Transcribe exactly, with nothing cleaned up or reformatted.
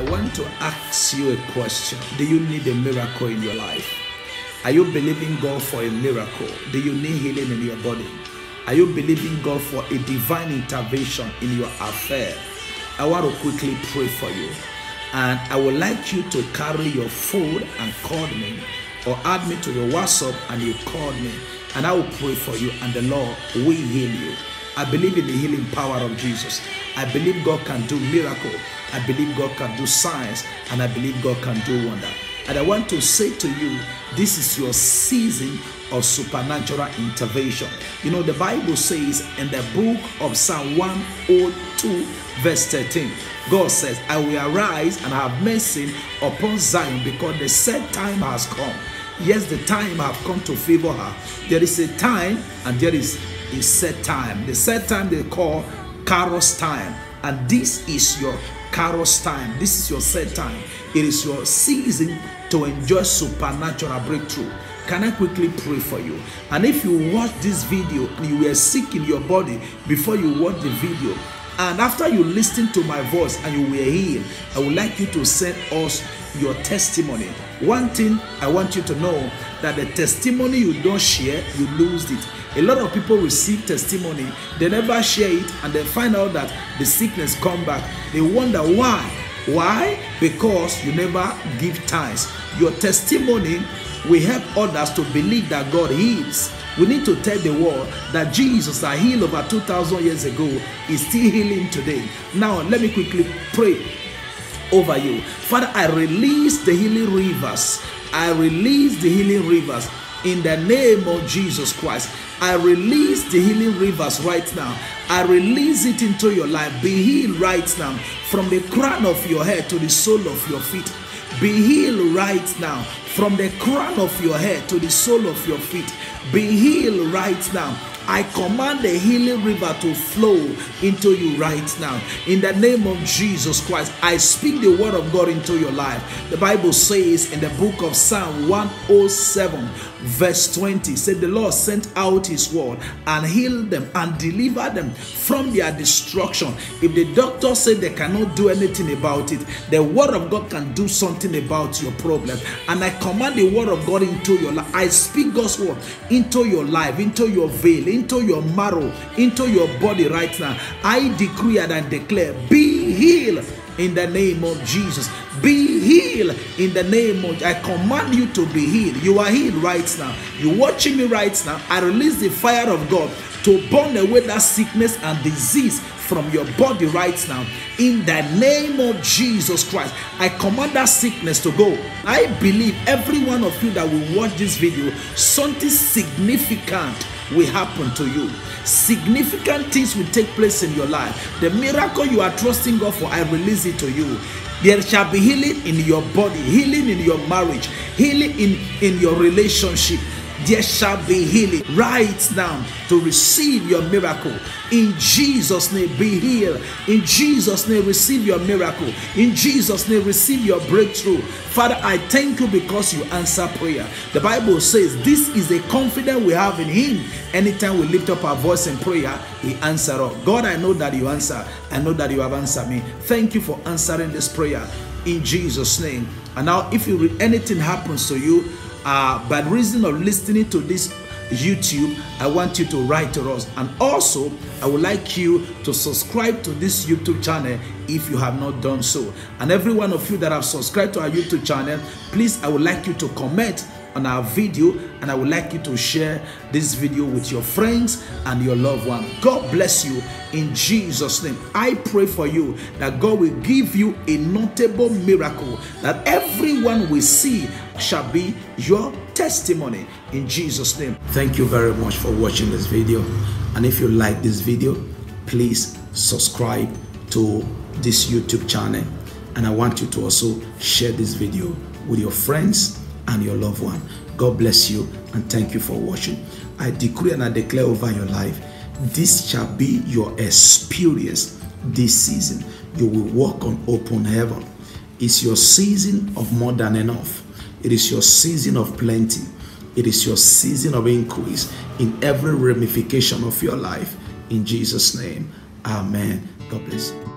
I want to ask you a question. Do you need a miracle in your life? Are you believing God for a miracle? Do you need healing in your body? Are you believing God for a divine intervention in your affair? I want to quickly pray for you. And I would like you to carry your phone and call me, or add me to your WhatsApp and you call me, and I will pray for you and the Lord will heal you. I believe in the healing power of Jesus. I believe God can do miracle. I believe God can do signs, and I believe God can do wonder. And I want to say to you, this is your season of supernatural intervention. You know, the Bible says in the book of Psalm one oh two, verse thirteen, God says, I will arise and have mercy upon Zion, because the set time has come. Yes, the time has come to favor her. There is a time and there is a set time. The set time they call Kairos time. And this is your Kairos time. This is your set time. It is your season to enjoy supernatural breakthrough. Can I quickly pray for you? And if you watch this video and you were sick in your body before you watch the video, and after you listen to my voice and you were healed, I would like you to send us your testimony. One thing I want you to know, that the testimony you don't share, you lose it. A lot of people receive testimony, they never share it, and they find out that the sickness come back. They wonder why. Why? Because you never give thanks. Your testimony will help others to believe that God heals. We need to tell the world that Jesus that healed over two thousand years ago is still healing today. Now, let me quickly pray over you. Father, I release the healing rivers. I release the healing rivers in the name of Jesus Christ. I release the healing rivers right now. I release it into your life. Be healed right now, from the crown of your head to the sole of your feet. Be healed right now, from the crown of your head to the sole of your feet. Be healed right now. I command the healing river to flow into you right now. In the name of Jesus Christ, I speak the word of God into your life. The Bible says in the book of Psalm one oh seven, verse twenty, said the Lord sent out his word and healed them and delivered them from their destruction. If the doctor said they cannot do anything about it, the word of God can do something about your problem. And I command the word of God into your life. I speak God's word into your life, into your veil, into your marrow, into your body right now. I decree and I declare, be healed in the name of Jesus. Be healed in the name of, I command you to be healed. You are healed right now. You're watching me right now. I release the fire of God to burn away that sickness and disease from your body right now. In the name of Jesus Christ, I command that sickness to go. I believe every one of you that will watch this video, something significant will happen to you. Significant things will take place in your life. The miracle you are trusting God for, I release it to you. There shall be healing in your body, healing in your marriage, healing in, in your relationship. There shall be healing right now to receive your miracle. In Jesus' name, be healed. In Jesus' name, receive your miracle. In Jesus' name, receive your breakthrough. Father, I thank you because you answer prayer. The Bible says this is a confidence we have in him. Anytime we lift up our voice in prayer, he answers us. God, I know that you answer. I know that you have answered me. Thank you for answering this prayer in Jesus' name. And now, if you read anything happens to you, Uh, by reason of listening to this YouTube, I want you to write to us. And also, I would like you to subscribe to this YouTube channel if you have not done so. And every one of you that have subscribed to our YouTube channel, please, I would like you to comment on our video, and I would like you to share this video with your friends and your loved one. God bless you in Jesus' name. I pray for you that God will give you a notable miracle that everyone will see shall be your testimony in Jesus' name. Thank you very much for watching this video. And if you like this video, please subscribe to this YouTube channel. And I want you to also share this video with your friends and your loved one. God bless you and thank you for watching. I decree and I declare over your life, this shall be your experience this season. You will walk on open heaven. It's your season of more than enough. It is your season of plenty. It is your season of increase in every ramification of your life. In Jesus' name, amen. God bless you.